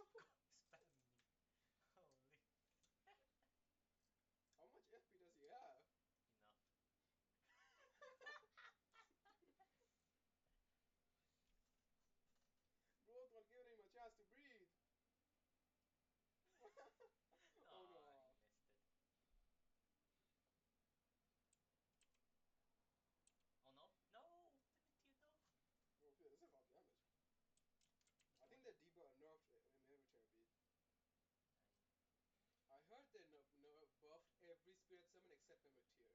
Spam me. Holy. How much FP does he have? Enough. Growth while giving him a chance to breathe. Oh Oh, he no. missed it. Oh no. No! Didn't you know? Oh shit, this is a lot of damage. It's I more think than. the debuff nerfed inhibitor a bit. I, I heard they buffed every spirit summon except Mimitir.